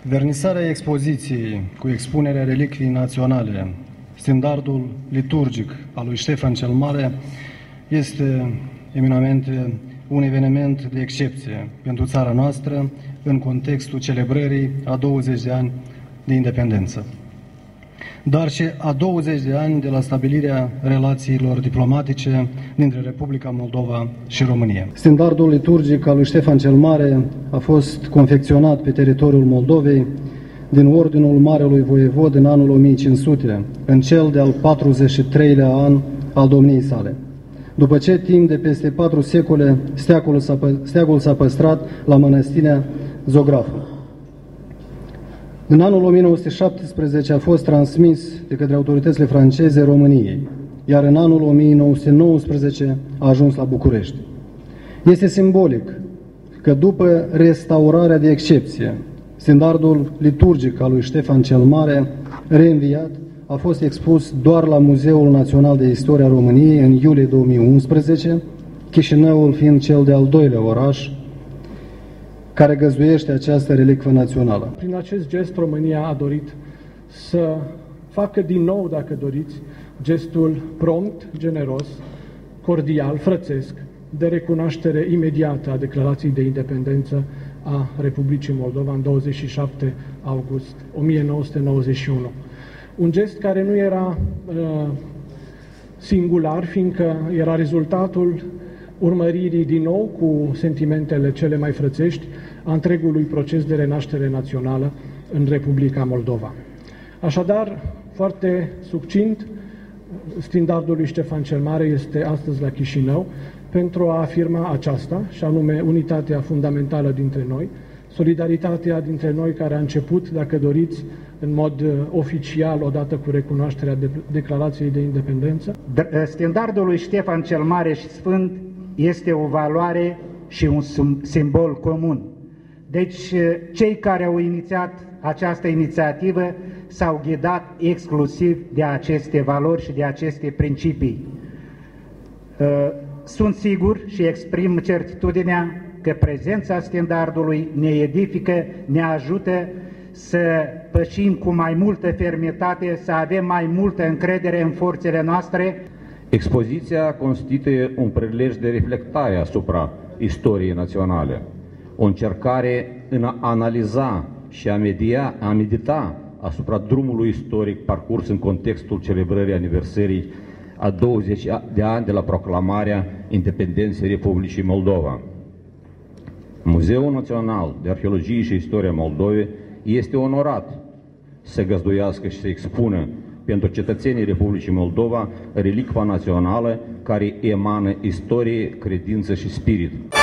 Vernisarea expoziției cu expunerea relicvii naționale, standardul liturgic al lui Ștefan cel Mare, este eminamente un eveniment de excepție pentru țara noastră în contextul celebrării a 20 de ani de independență, dar și a 20 de ani de la stabilirea relațiilor diplomatice dintre Republica Moldova și România. Standardul liturgic al lui Ștefan cel Mare a fost confecționat pe teritoriul Moldovei din Ordinul Marelui Voievod în anul 1500, în cel de-al 43-lea an al domniei sale. După ce timp de peste 4 secole steagul s-a păstrat la mănăstirea Zografă. În anul 1917 a fost transmis de către autoritățile franceze României, iar în anul 1919 a ajuns la București. Este simbolic că după restaurarea de excepție, standardul liturgic al lui Ștefan cel Mare, reînviat, a fost expus doar la Muzeul Național de Istoria României în iulie 2011, Chișinăul fiind cel de-al doilea oraș care găzduiește această relicvă națională. Prin acest gest, România a dorit să facă din nou, dacă doriți, gestul prompt, generos, cordial, frățesc, de recunoaștere imediată a declarației de independență a Republicii Moldova în 27 august 1991. Un gest care nu era singular, fiindcă era rezultatul urmăririi din nou cu sentimentele cele mai frățești a întregului proces de renaștere națională în Republica Moldova. Așadar, foarte succint, standardul lui Ștefan cel Mare este astăzi la Chișinău pentru a afirma aceasta, și anume unitatea fundamentală dintre noi, solidaritatea dintre noi care a început, dacă doriți, în mod oficial, odată cu recunoașterea declarației de independență. Standardul lui Ștefan cel Mare și Sfânt este o valoare și un simbol comun. Deci, cei care au inițiat această inițiativă s-au ghidat exclusiv de aceste valori și de aceste principii. Sunt sigur și exprim certitudinea că prezența standardului ne edifică, ne ajută să pășim cu mai multă fermitate, să avem mai multă încredere în forțele noastre. Expoziția constituie un prilej de reflectare asupra istoriei naționale, o încercare în a analiza și a medita asupra drumului istoric parcurs în contextul celebrării aniversării a 20 de ani de la proclamarea independenței Republicii Moldova. Muzeul Național de Arheologie și Istoria Moldovei este onorat să găzduiască și să expună pentru cetățenii Republicii Moldova relicva națională care emană istorie, credință și spirit.